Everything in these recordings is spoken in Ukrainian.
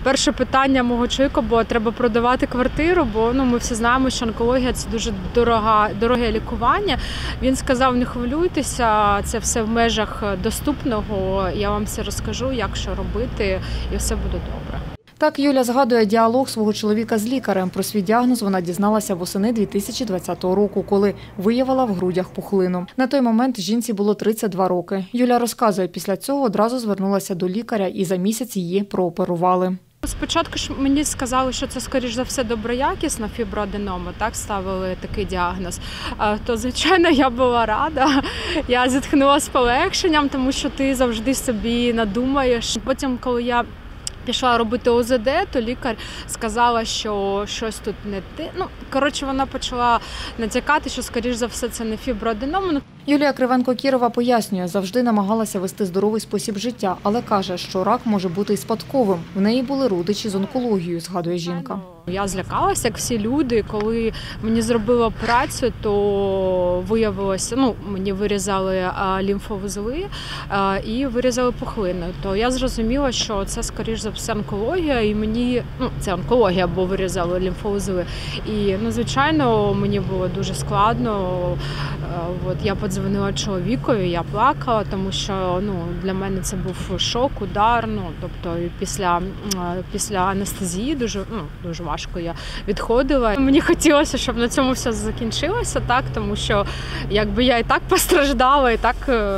перше питання мого чоловіка було: треба продавати квартиру, бо ми всі знаємо, що онкологія – це дуже дороге лікування. Він сказав: не хвилюйтеся, це все в межах доступного, я вам все розкажу, як що робити, і все буде добре. Так Юля згадує діалог свого чоловіка з лікарем. Про свій діагноз вона дізналася восени 2020 року, коли виявила в грудях пухлину. На той момент жінці було 32 роки. Юля розказує, після цього одразу звернулася до лікаря і за місяць її прооперували. Спочатку ж мені сказали, що це, скоріш за все, доброякісна фіброаденома, так ставили такий діагноз. То, звичайно, я була рада. Я зітхнула з полегшенням, тому що ти завжди собі надумаєш. Потім, коли я пішла робити ОЗД, то лікар сказала, що щось тут не те. Вона почала натякати, що, скоріш за все, це не фіброаденома. Юлія Кривенко-Кірова пояснює, завжди намагалася вести здоровий спосіб життя, але каже, що рак може бути і спадковим. В неї були родичі з онкологією, згадує жінка. Я злякалася, як всі люди, коли мені зробили операцію, то виявилося, мені вирізали лімфовузли і вирізали пухлину. То я зрозуміла, що це, скоріш за все, онкологія, і мені, це онкологія, бо вирізали лімфовузли. І, звичайно, мені було дуже складно. Я подзвонила чоловікові, я плакала, тому що для мене це був шок, удар. Тобто після анестезії дуже важко я відходила. Мені хотілося, щоб на цьому все закінчилося, так, тому що я і так постраждала, і так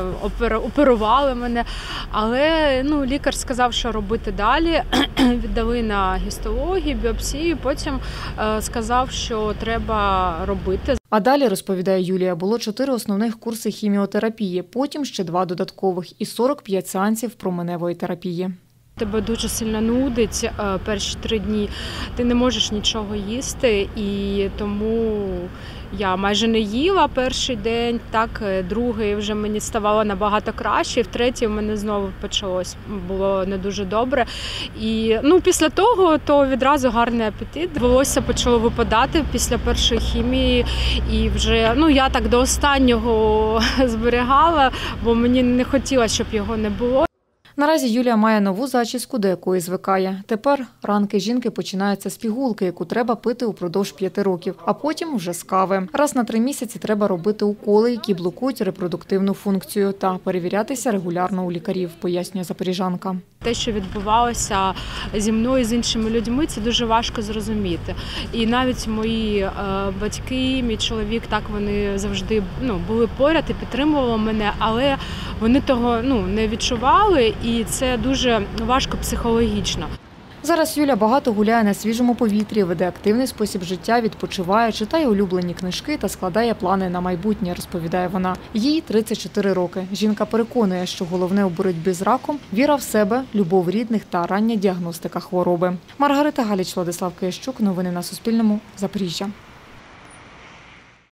оперували мене. Але лікар сказав, що робити далі. Віддали на гістологію, біопсію, потім сказав, що треба робити. А далі, розповідає Юлія, було 4 основних курси хіміотерапії, потім ще 2 додаткових і 45 сеансів променевої терапії. Тебе дуже сильно нудить перші 3 дні, ти не можеш нічого їсти, і тому я майже не їла перший день, так, другий вже мені ставало набагато краще, і в третій в мене знову почалось, було не дуже добре. І після того то відразу гарний апетит. Волосся почало випадати після першої хімії, і вже я так до останнього зберігала, бо мені не хотілося, щоб його не було. Наразі Юлія має нову зачіску, до якої звикає. Тепер ранки жінки починаються з пігулки, яку треба пити упродовж 5 років, а потім вже з кави. Раз на 3 місяці треба робити уколи, які блокують репродуктивну функцію, та перевірятися регулярно у лікарів, пояснює запоріжанка. Те, що відбувалося зі мною, з іншими людьми, це дуже важко зрозуміти. І навіть мої батьки, мій чоловік, так, вони завжди були поряд і підтримували мене, але вони того не відчували, і це дуже важко психологічно. Зараз Юля багато гуляє на свіжому повітрі, веде активний спосіб життя, відпочиває, читає улюблені книжки та складає плани на майбутнє, розповідає вона. Їй 34 роки. Жінка переконує, що головне у боротьбі з раком – віра в себе, любов рідних та рання діагностика хвороби. Маргарита Галіч, Владислав Киящук. Новини на Суспільному. Запоріжжя.